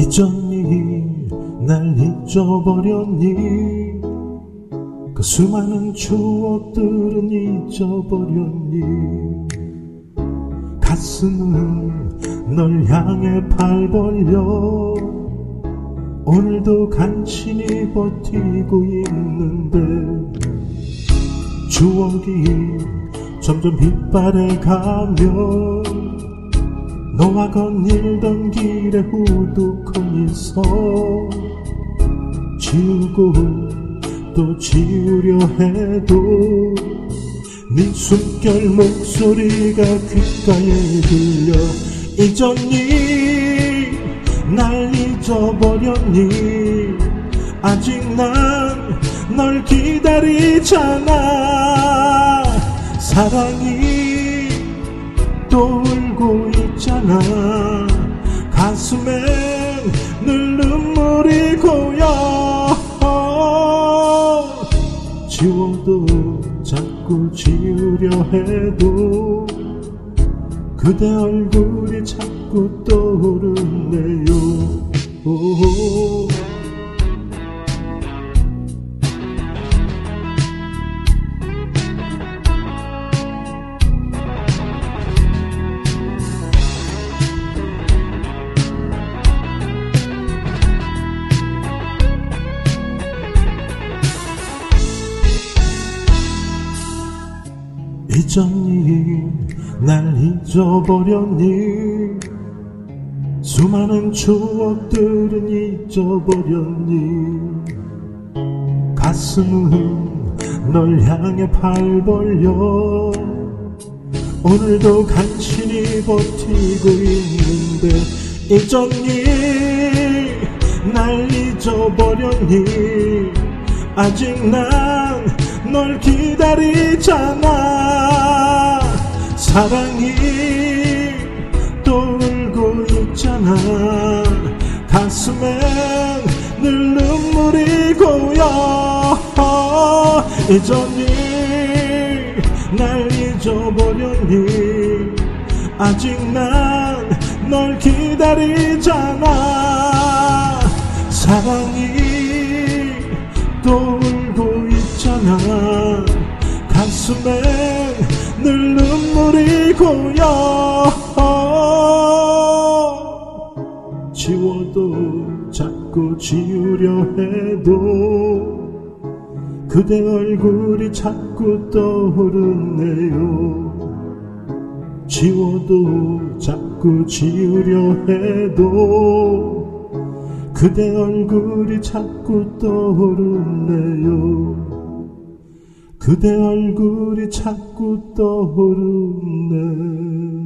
잊었니? 날 잊어버렸니? 그 수많은 추억들은 잊어버렸니? 가슴은 널 향해 팔 벌려 오늘도 간신히 버티고 있는데 추억이 점점 빗발해가며 너와 거닐던 길에 후두커니서 지우고 또 지우려 해도 네 숨결 목소리가 귓가에 들려. 잊었니? 날 잊어버렸니? 아직 난 널 기다리잖아. 사랑이 또 울고 있잖아. 가슴엔 늘 눈물이 고여. 지워도 자꾸 지우려 해도 그대 얼굴이 자꾸 떠오르네요. 잊었니? 날 잊어버렸니? 수많은 추억들은 잊어버렸니? 가슴은 널 향해 팔 벌려 오늘도 간신히 버티고 있는데 잊었니? 날 잊어버렸니? 아직 난 널 기다리잖아. 사랑이 또 울고 있잖아. 가슴엔 늘 눈물이 고여. 잊었니? 날 잊어버렸니? 아직 난 널 기다리잖아. 사랑이 또 울고 있잖아. 가슴엔 늘 눈물이 고여. 지워도 자꾸 지우려 해도 그대 얼굴이 자꾸 떠오르네요. 지워도 자꾸 지우려 해도 그대 얼굴이 자꾸 떠오르네요. 그대 얼굴이 자꾸 떠오르네.